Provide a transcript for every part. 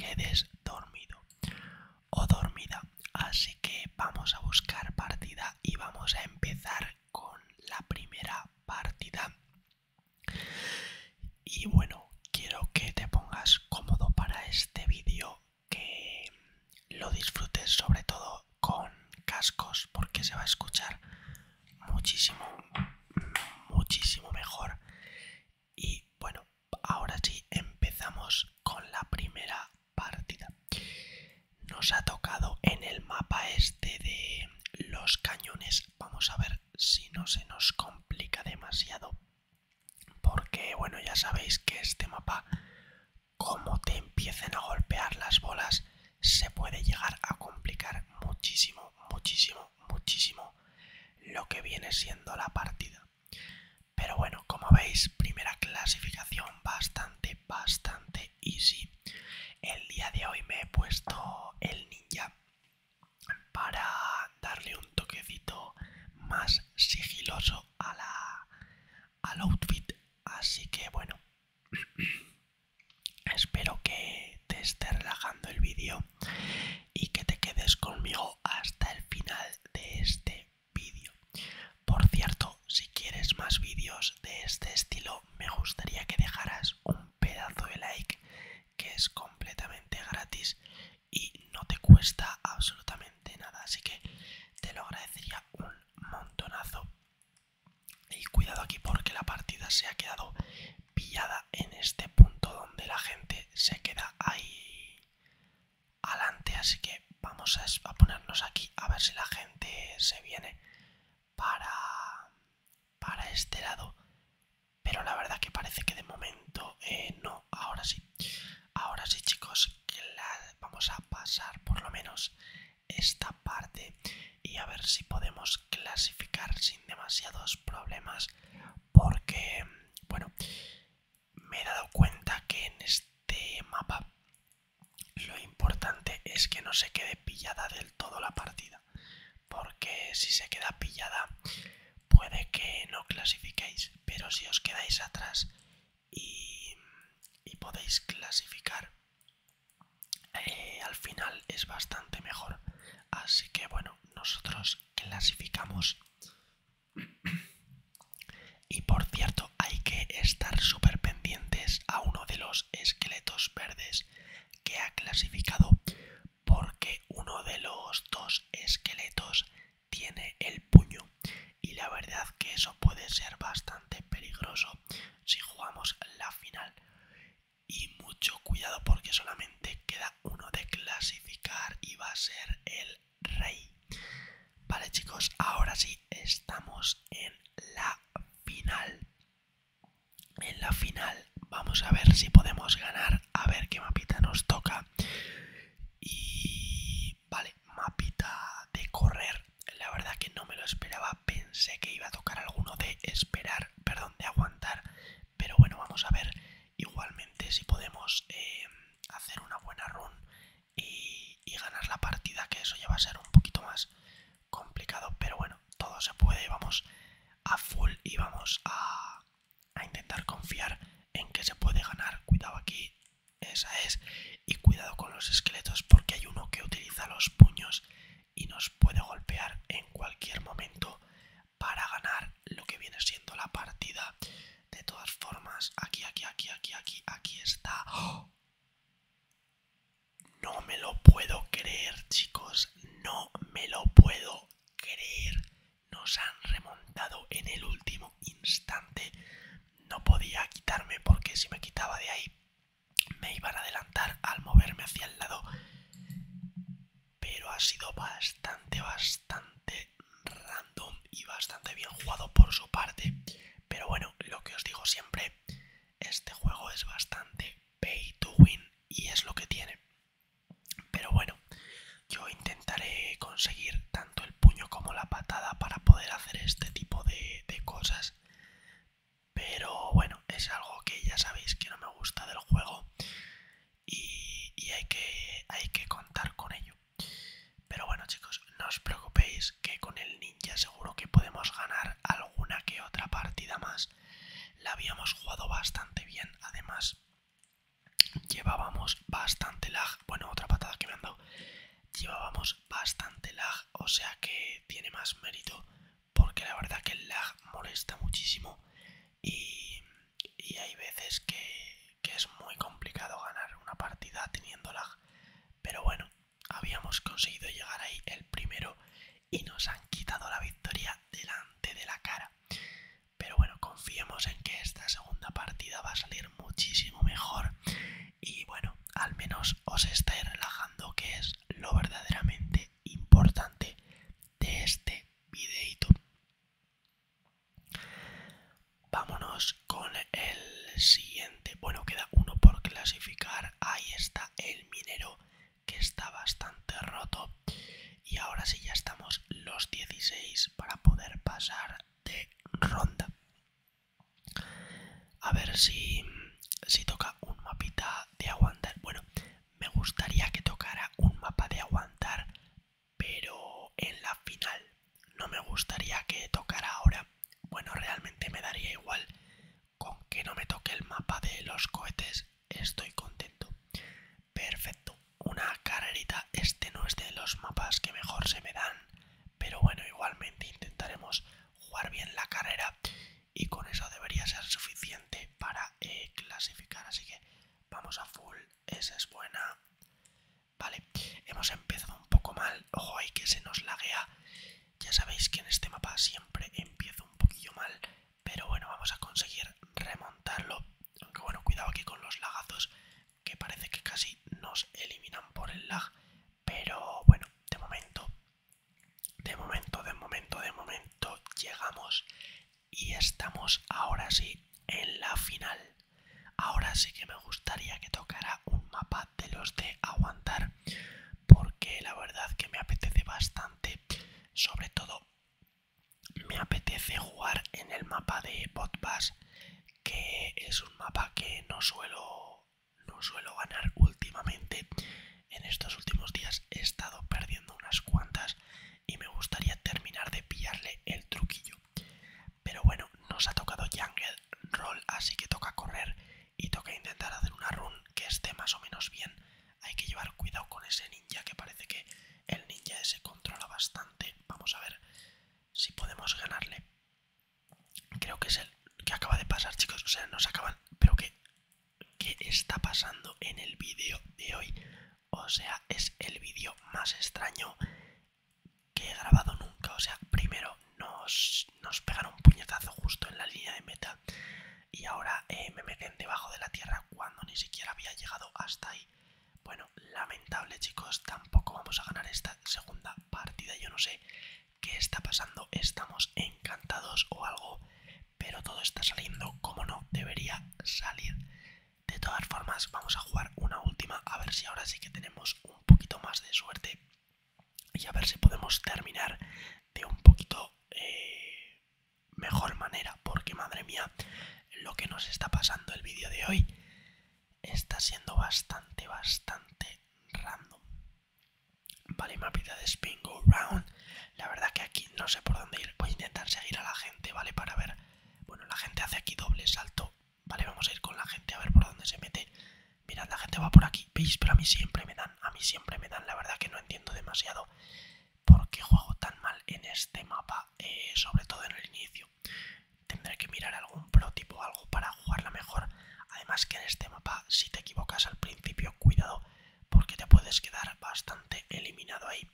quedes dormido o dormida. Así que vamos a buscar partida y vamos a empezar con la primera partida. Y bueno, quiero que te pongas cómodo para este vídeo, que lo disfrutes sobre todo con cascos porque se va a escuchar muchísimo mejor. Y bueno, ahora sí, empezamos con la primera partida. Nos ha tocado en el mapa este de los cañones. Vamos a ver si no se nos complica demasiado, porque bueno, ya sabéis que este mapa, como te empiecen a golpear las bolas, se puede llegar a complicar muchísimo lo que viene siendo la partida. Pero bueno, como veis, primera clasificación bastante easy. El día de hoy me he puesto el ninja para darle un toquecito más sigiloso al outfit. Así que bueno, espero que te esté relajando el vídeo y que te quedes conmigo hasta el final de este vídeo. Por cierto, si quieres más vídeos de este estilo, me gustaría que dejaras un pedazo de like, que es completamente gratis y no te cuesta absolutamente nada, así que te lo agradecería un montonazo. Y cuidado aquí, porque la partida se ha quedado pillada en este punto donde la gente se queda ahí adelante, así que vamos a ponernos aquí a ver si la gente se viene para este lado. Pero la verdad que parece que de momento no. Ahora sí chicos, que vamos a pasar por lo menos esta parte y a ver si podemos clasificar sin demasiados problemas, porque bueno, me he dado cuenta que en este mapa lo importante es que no se quede pillada del todo la partida, porque si se queda pillada puede que no clasifiquéis, pero si os quedáis atrás y podéis clasificar, al final es bastante mejor. Así que bueno, nosotros clasificamos. Y por cierto, hay que estar súper pendientes a uno de los esqueletos verdes que ha clasificado, porque uno de los dos esqueletos tiene el puño y la verdad que eso puede ser bastante peligroso si jugamos la final. Y mucho cuidado, porque solamente queda uno de clasificar y va a ser el rey. Vale chicos, ahora sí, estamos en la final. En la final vamos a ver si podemos ganar, a ver qué mapita nos toca. Y vale, mapita de correr. La verdad que no me lo esperaba, pensé que iba a tocar alguno de esperar, perdón, de aguantar. Pero bueno, vamos a ver igualmente si podemos hacer una buena run y ganar la partida, que eso ya va a ser un poquito más complicado, pero bueno, todo se puede. Vamos a full y vamos a intentar confiar en que se puede ganar. Cuidado aquí, esa es, y cuidado con los esqueletos, porque hay uno que utiliza los puños y nos puede golpear en cualquier momento para ganar lo que viene siendo la partida. De todas formas, aquí está. ¡Oh! No me lo puedo creer, chicos, no me lo puedo creer. Nos han remontado en el último instante. No podía quitarme, porque si me quitaba de ahí me iban a adelantar al moverme hacia el lado. Pero ha sido bastante random y bastante bien jugado por su parte. Pero bueno, lo que os digo siempre, este juego es bastante pay to win y es lo que tiene. Pero bueno, yo intentaré conseguir tanto el puño como la patada para poder hacer este tipo de cosas. Pero bueno, es algo que ya sabéis que no me gusta del juego y hay que contar con ello. Pero bueno chicos, no os preocupéis, que con el ninja seguro que podemos ganar alguna que otra partida más. La habíamos jugado bastante bien, además llevábamos bastante lag más mérito, porque la verdad que el lag molesta muchísimo y hay veces que es muy complicado ganar una partida teniendo lag. Pero bueno, habíamos conseguido llegar ahí el primero y nos han quitado la victoria delante de la cara. Pero bueno, confiemos en que esta segunda partida va a salir muchísimo mejor y bueno, al menos os estáis relajando, que es lo verdaderamente importante de este videito. Vámonos con el siguiente. Bueno, queda uno por clasificar. Ahí está el minero, que está bastante roto. Y ahora sí ya estamos los 16 para poder pasar de ronda. A ver si toca un mapita de aguantar. Bueno, me gustaría que tocara un mapa de aguantar, pero en la final. No me gustaría que tocara ahora. Bueno, realmente me daría igual. Con que no me toque el mapa de los cohetes, estoy contento. Perfecto, una carrerita. Este no es de los mapas que mejor se me dan, pero bueno, igualmente intentaremos jugar bien la carrera y con eso debería ser suficiente para clasificar. Así que vamos a full, esa es buena. Vale, hemos empezado un poco mal. Ojo ahí que se nos laguea. Ya sabéis que en este mapa siempre empiezo un poquillo mal, pero bueno, vamos a conseguir remontarlo. Aunque bueno, cuidado aquí con los lagazos, que parece que casi nos eliminan por el lag. Pero bueno, de momento llegamos y estamos ahora sí en la final. Ahora sí que me gustaría que tocara un mapa de los de aguantar, porque la verdad que me apetece bastante. Sobre todo me apetece jugar en el mapa de Botbass, que es un mapa que no suelo ganar últimamente. En estos últimos días he estado perdiendo unas cuantas y me gustaría terminar de pillarle el truquillo. Pero bueno, nos ha tocado Jungle Roll, así que toca correr y toca intentar hacer una run que esté más o menos bien. Hay que llevar cuidado con ese ninja, que parece que el ninja ese controla bastante. Vamos a ver si podemos ganarle. Creo que es el que acaba de pasar, chicos. O sea, nos acaban... Pero ¿qué está pasando en el vídeo de hoy? O sea, es el vídeo más extraño que he grabado nunca. O sea, primero nos pegan un puñetazo justo en la línea de meta y ahora me meten debajo de la tierra cuando ni siquiera había llegado hasta ahí. Bueno, lamentable, chicos. Tampoco vamos a ganar esta segunda partida. Yo no sé qué está pasando. Estamos encantados o algo, pero todo está saliendo como no debería salir. De todas formas, vamos a jugar una última, a ver si ahora sí que tenemos un poquito más de suerte y a ver si podemos terminar de un poquito mejor manera, porque madre mía, lo que nos está pasando el vídeo de hoy está siendo bastante random. Vale, mapita de Spin Go Round. La verdad que aquí no sé por dónde ir. Voy a intentar seguir a la gente, ¿vale? Para ver. Bueno, la gente hace aquí doble salto. Vale, vamos a ir con la gente a ver por dónde se mete. Mirad, la gente va por aquí. ¿Veis? Pero a mí siempre me dan. La verdad que no entiendo demasiado por qué juego tan mal en este mapa. Sobre todo en el inicio. Tendré que mirar algún pro tipo algo para jugarla mejor. Además que en este mapa, si te equivocas al principio, cuidado, porque te puedes quedar bastante eliminado ahí.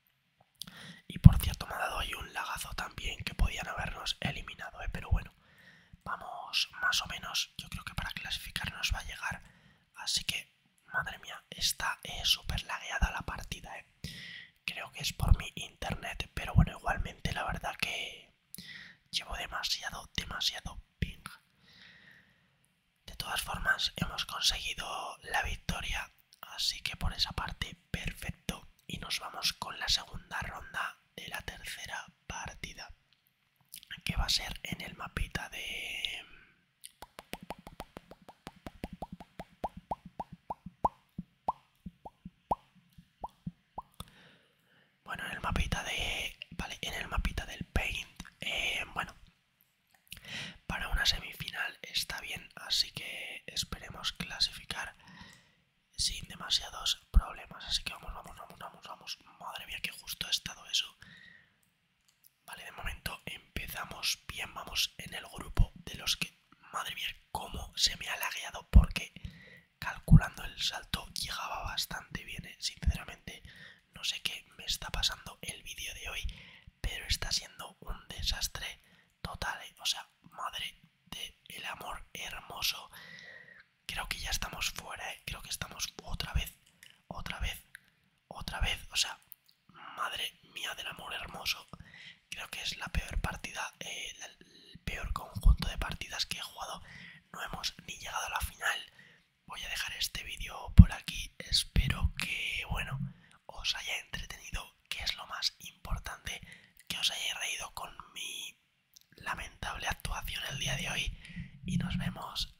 Y por cierto, me ha dado ahí un lagazo también, que podían habernos eliminado, pero bueno, vamos más o menos. Yo creo que para clasificar nos va a llegar. Así que, madre mía, está súper lagueada la partida, Creo que es por mi internet, pero bueno, igualmente la verdad que llevo demasiado ping. De todas formas, hemos conseguido la victoria, así que por esa parte perfecto. Y nos vamos con la segunda ronda de la tercera partida, que va a ser en el mapita de... Bueno, en el mapita de... Vale, en el mapita del Paint. Bueno, para una semifinal está bien, así que esperemos clasificar sin demasiados problemas. Así que vamos. Madre mía, que justo ha estado eso. Vale, de momento empezamos bien, vamos en el grupo de los que... Madre mía, cómo se me ha lagueado porque calculando el salto llegaba bastante bien, sinceramente. No sé qué me está pasando el vídeo de hoy, pero está siendo un desastre total, O sea, madre del amor hermoso. Creo que ya estamos fuera, Creo que estamos otra vez, otra vez, otra vez. O sea, madre mía del amor hermoso. Creo que es la peor partida, el peor conjunto de partidas que he jugado. No hemos ni llegado a la final. Voy a dejar este vídeo por aquí. Espero que, bueno, os haya entretenido, que es lo más importante, que os hayáis reído con mi lamentable actuación el día de hoy. Y nos vemos